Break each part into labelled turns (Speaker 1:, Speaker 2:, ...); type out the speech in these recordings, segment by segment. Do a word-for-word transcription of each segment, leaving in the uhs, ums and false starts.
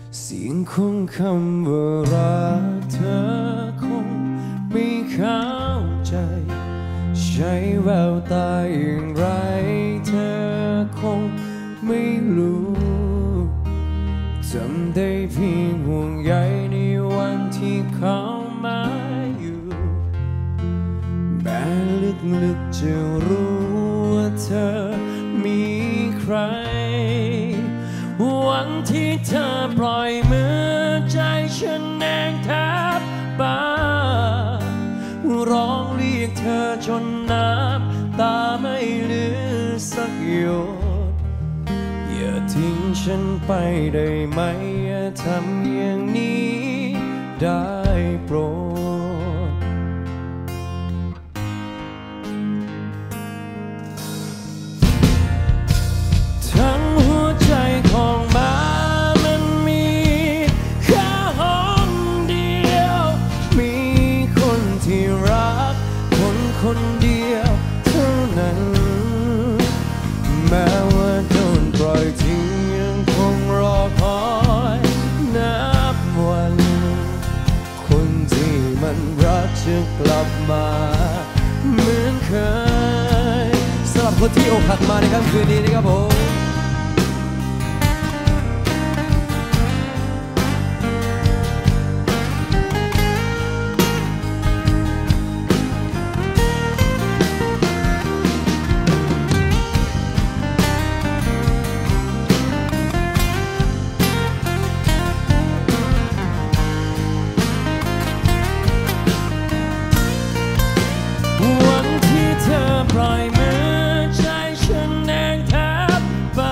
Speaker 1: เสียงของคำว่ารักเธอคงไม่เข้าใจใช้แววตาอย่างไรเธอคงไม่รู้จำได้เพียงห่วงใยในวันที่เขามาอยู่แม้ลึกๆจะรู้ว่าเธอมีใครวันที่เธอปล่อยมือใจฉันแนงแทบบ้าร้องเรียกเธอจนน้ำตาไม่เหลือสักหยดอย่าทิ้งฉันไปได้ไหมอย่าทำอย่างนี้ได้โปรดทั้งหัวใจของมามันมีแค่ห้องเดียวมีคนที่รักคนคนเดียวเท่านั้นแม้ว่าโดนปล่อยทิ้งยังคงรอคอยนับวันคนที่มันรักจะกลับมาเหมือนเคยสำหรับคนที่อกหักมาในค่ำคืนนี้นะครับผมปล่อยมือใจฉันแนงแทบบ้า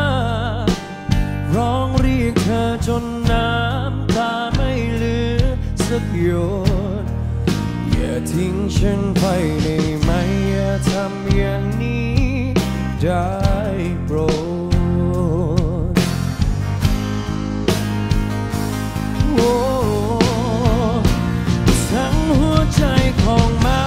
Speaker 1: ร้องเรียกเธอจนน้ำตาไม่เหลือสักหยดอย่าทิ้งฉันไปได้ไหมอย่าทำอย่างนี้ได้โปรดโอ้ทั้งหัวใจของมา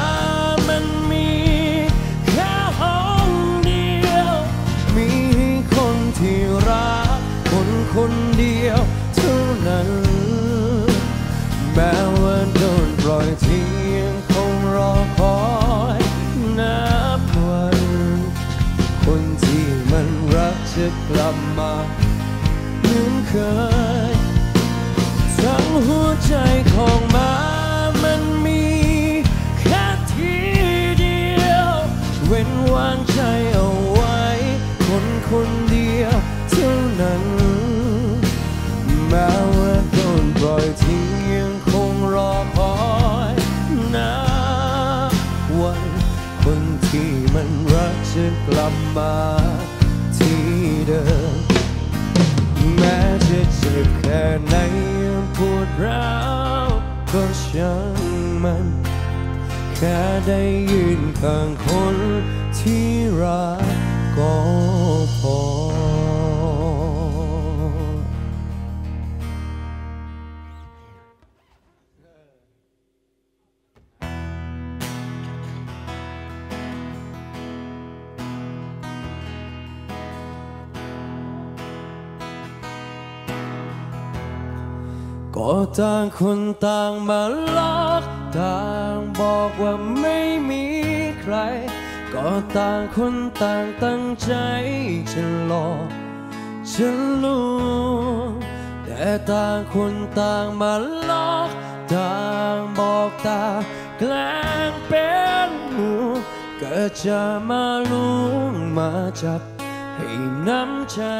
Speaker 1: ที่รักคนคนเดียวเท่านั้นแม้ว่าโดนปล่อยทิ้งยังคงรอคอยนับวันคนที่มันรักจะกลับมาเหมือนเคยทั้งหัวใจของมามันมีแค่ทีเดียวเว้นวางใจเอาไว้คนคนเดียวเท่านั้นแม้ว่าโดนปล่อยทิ้งยังคงรอคอยนับวันคนที่มันรักจะกลับมาที่เดิมแม้จะเจ็บแค่ไหนปวดร้าวก็ช่างมันแค่ได้ยืนข้างคนที่รักก็พอก็ต่างคนต่างมาล็อกต่างบอกว่าไม่มีใครก็ต่างคนต่างตั้งใจจะหลอกจะลวงแต่ต่างคนต่างมาล็อกต่างบอกต่างแกล้งเป็นห่วงก็จะมาล้วงมาจับให้น้ำใจ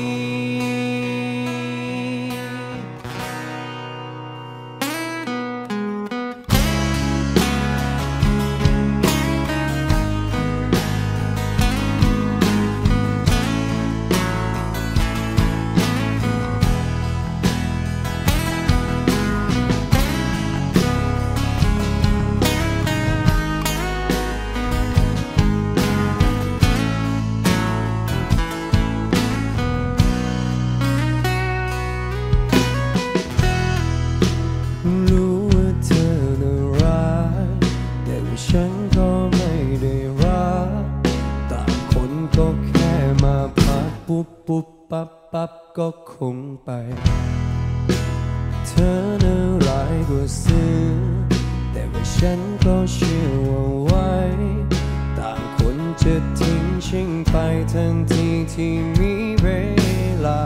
Speaker 1: ฉันก็ไม่ได้รักต่างคนก็แค่มาพักปุ๊บปุ๊บปั๊บปั๊บก็คงไปธอน่าร้ายกว่าเสือแต่ว่าฉันก็เชื่อว่าไว้ต่างคนจะทิ้งชิงไปทันทีที่มีเวลา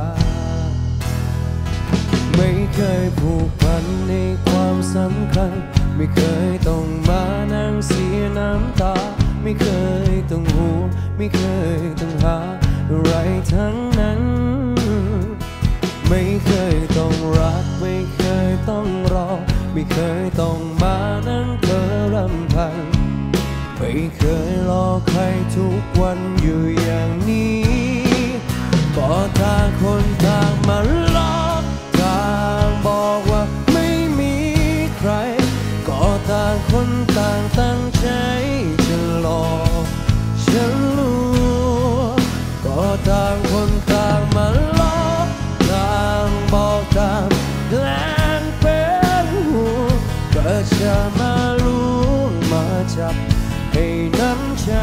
Speaker 1: ไม่เคยผูกพันในความสำคัญไม่เคยต้องมานั่งเสียน้ำตาไม่เคยต้องห่วงไม่เคยต้องหาอะไรทั้งนั้นไม่เคยต้องรักไม่เคยต้องรอไม่เคยต้องมานั่งเพ้อรำพันไม่เคยรอใครทุกวันอยู่อย่างนี้ก็ต่างคนต่างมาหลอกต่างบอกว่าไม่มีใครก็ต่างคนต่างตั้งใจจะหลอกฉันรู้ก็ต่างคนต่างมาหลอกต่างบอกต่างแกล้งเป็นห่วงก็จะมารู้มาจับให้น้ำใจ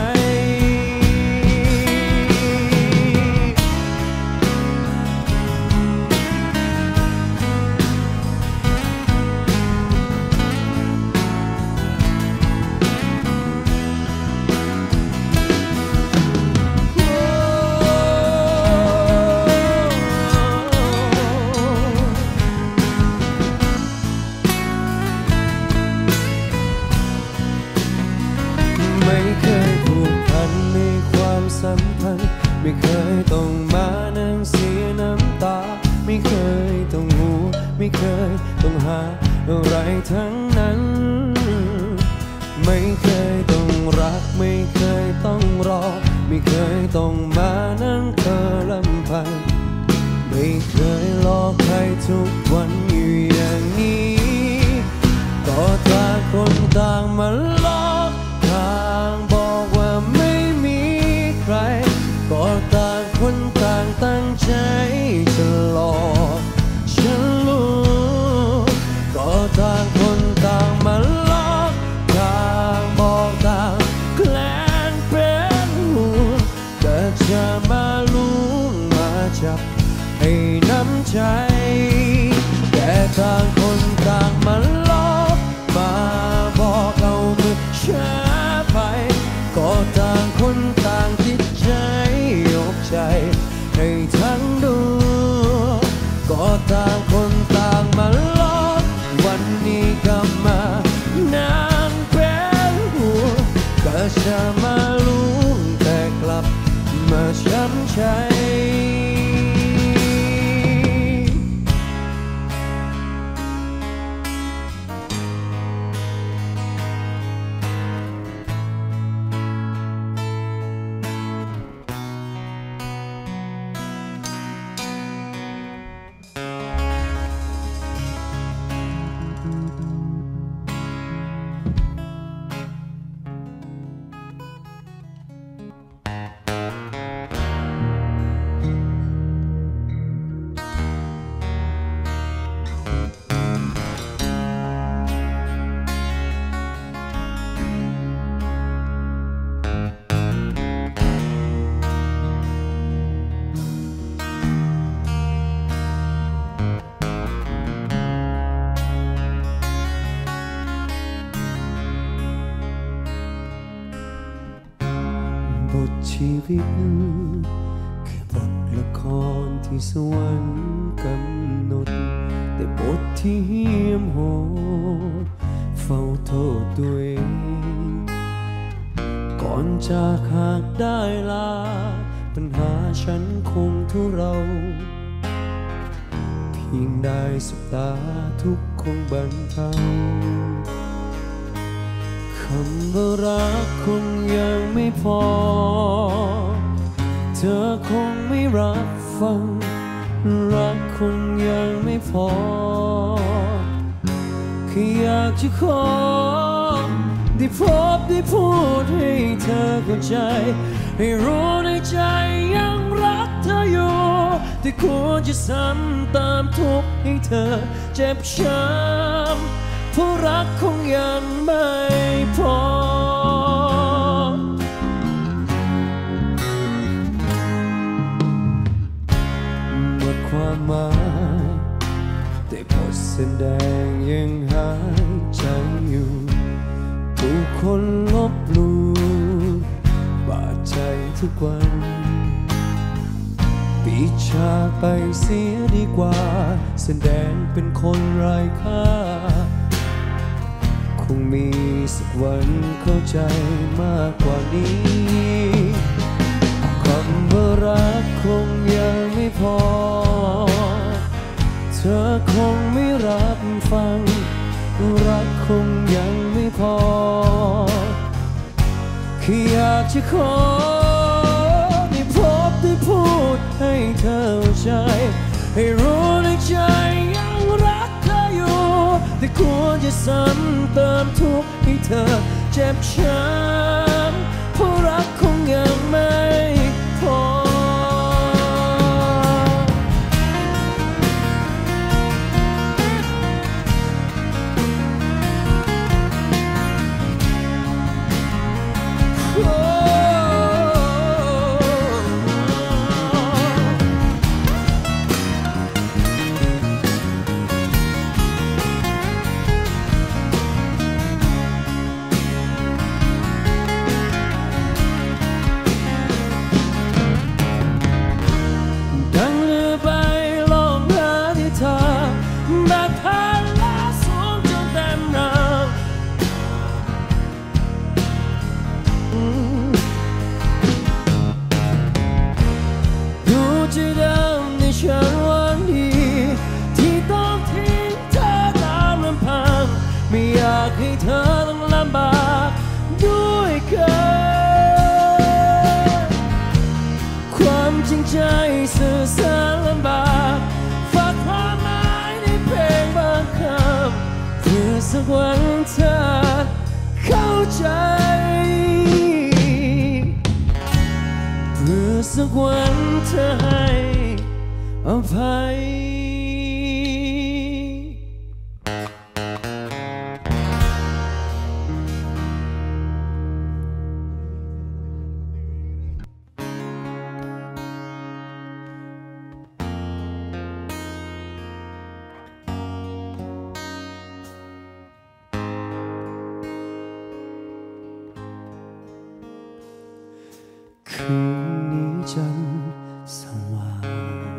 Speaker 1: ไม่เคยต้องมานั่งเสียน้ำตาไม่เคยต้องห่วงไม่เคยต้องหาอะไรทั้งนั้นไม่เคยต้องรักไม่เคยต้องรอไม่เคยต้องมานั่งเธอลำพังไม่เคยรอใครทุกวันอยู่อย่างนี้ก็ต่างคนต่างมาหลอกต่างบอกว่าไม่มีใครก็ต่างคนต่างตั้งใจจะหลอกฉันรู้ก็ต่างคนต่างมาหลอกต่างบอกต่างแกล้งเป็นห่วงแต่จะมาลุ้นมาจับให้น้ำใจแต่ต่างคนต่างมาหลอกมาบอกเอามือช้าไปก็ต่างคนต่างคิดใจยกใจให้ทั้งดูก็ต่างคนต่างมาหลอกวันนี้กลับมานานเป็นหัวก็จะมาลุ้นแต่กลับมาช้ำใจบทชีวิตแค่บทละครที่สวรรค์กำหนดแต่บทที่เหี้ยมโหดเฝ้าโทษตัวเองก่อนจากหากได้ลาปัญหาฉันคงทุเราเพียงได้สบตาทุกคงบรรเทาคำว่ารักคงยังไม่พอเธอคงไม่รับฟังรักคงยังไม่พอแค่อยากจะขอได้พบได้พูดให้เธอเข้าใจให้รู้ในใจยังรักเธออยู่แต่ควรจะซ้ำตามทุกข์ให้เธอเจ็บช้ำเพราะรักคงยังไม่พอหมดความหมายแต่บทสแสดงยังหายใจอยู่ผู้คนลบหลู่บาดใจทุกวันปิดฉากไปเสียดีกว่าแสดงเป็นคนไร้ค่าคงมีสักวันเข้าใจมากกว่านี้คำว่ารักคงยังไม่พอเธอคงไม่รับฟังรักคงยังไม่พอแค่อยากจะขอได้พบได้พูดให้เธอใจให้รู้ในใจยังรักเธออยู่แต่ควรจะซ้ำเติมทุกข์ให้เธอเจ็บช้ำเพราะรักคงยังไม่พอให้เธอต้องลำบากด้วยกันความจริงใจสื่อสารลำบากฝากความหมายในเพลงบางคำเพื่อสักวันเธอเข้าใจเพื่อสักวันเธอให้อภัยคืนนี้จันทร์สว่าง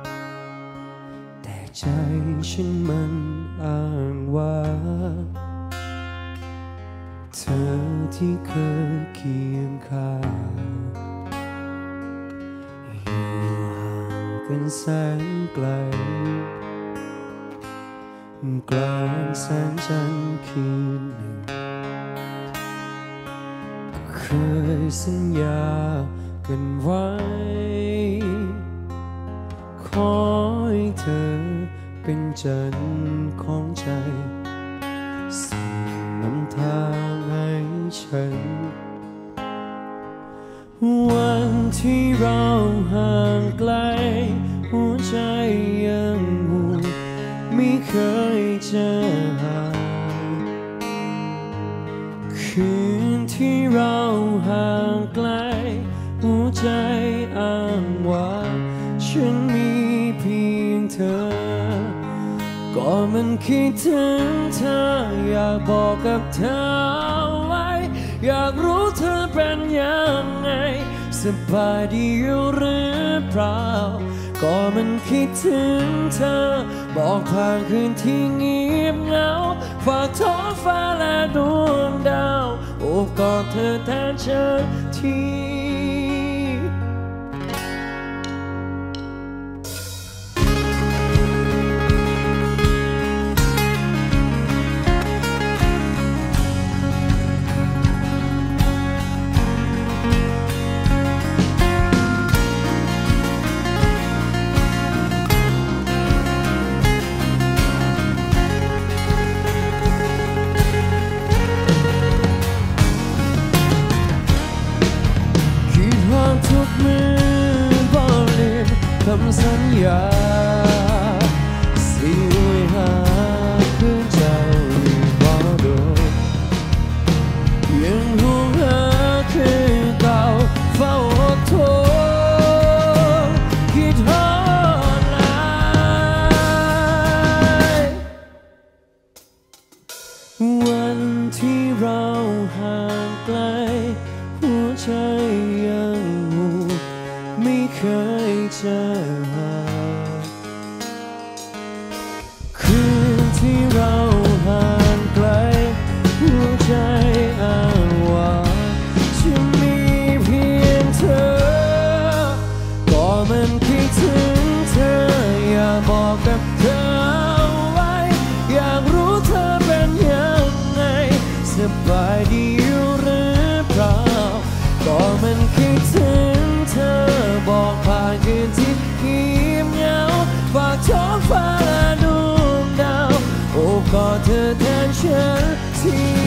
Speaker 1: แต่ใจฉันมันอ้างว่าเธอที่เคยเคียงข้างอยู่ห่างกันแสนไกลกลางแสงจันทร์คืนหนึ่งเคยสัญญากันไว้ขอให้เธอเป็นจันทร์ของใจส่องนำทางให้ฉันวันที่เราห่างไกลหัวใจยังห่วงไม่เคยเจอหาคืนที่เราห่างไกลหัวใจอ้างว่าฉันมีเพียงเธอก็มันคิดถึงเธออยากบอกกับเธอไว้อยากรู้เธอเป็นยังไงสบายดีอยู่หรือเปล่าก็มันคิดถึงเธอบอกผ่านคืนที่เงียบเหงาฝากท้องฟ้าและดวงดาวโอบกอดเธอแทนฉันทีคกับเธอไว้อยากรู้เธอเป็นยังไงสบายดีอยู่หรือเปล่าก็มันคิดถึงเธอบอกผ่านคืนที่เงียบเหงาฝากท้องฟ้าและดวงดาวโอ้กอดเธอแทนฉันที